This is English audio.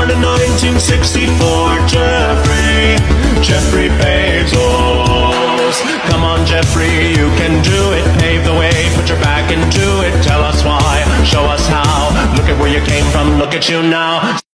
born in 1964, Jeffrey Bezos. Come on, Jeffrey, you can do it. Pave the way, put your back into it. Tell us why, show us how. Look at where you came from, look at you now.